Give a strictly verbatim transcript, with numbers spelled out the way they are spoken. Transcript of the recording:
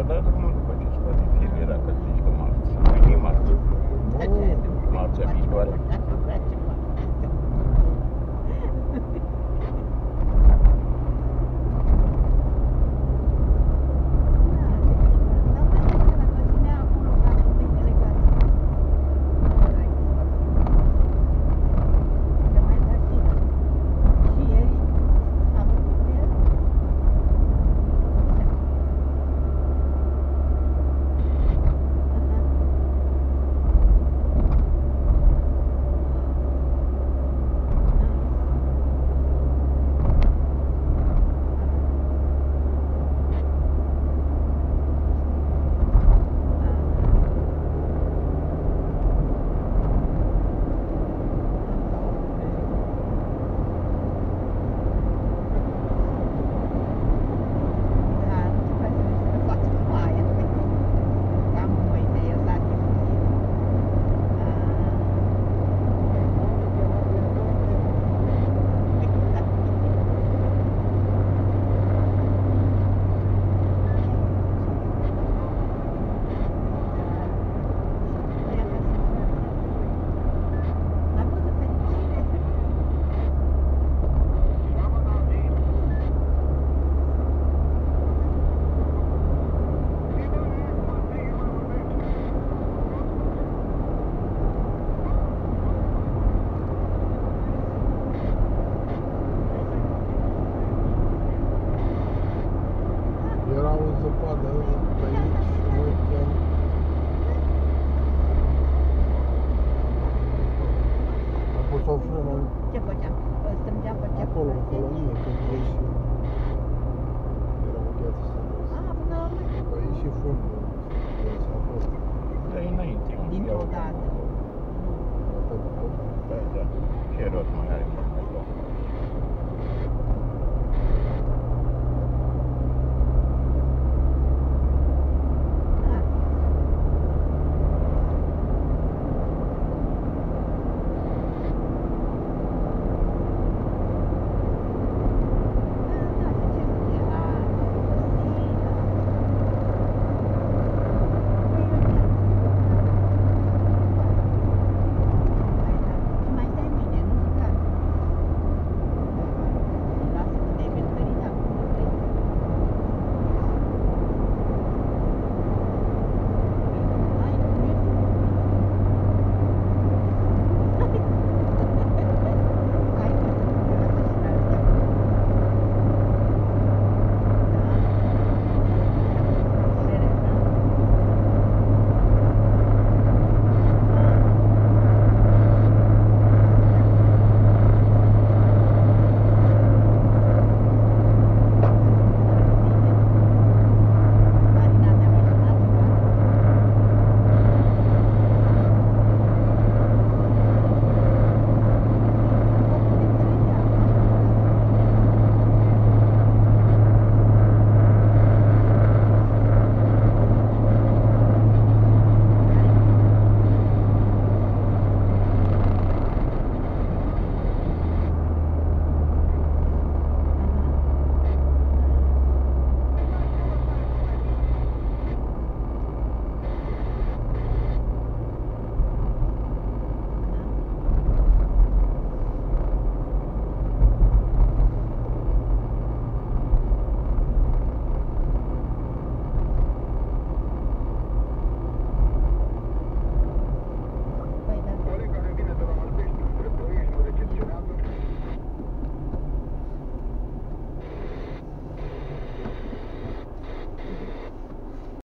dat drumul după ce scoate firul, era că zici că marți. Mâine e marți. Marțea viitoare. Era o zăpadă pe aici, uite. A pus o frână. Ce făceam? Strângeam pe ce? Acolo, în colonie, când ieși. Era o gheață serios. Ah, până la urmă. Păi e și fundul. S-a fost. Da, înainte. Dintr-o dată. Pe după. Da, da. Ce rost mai are?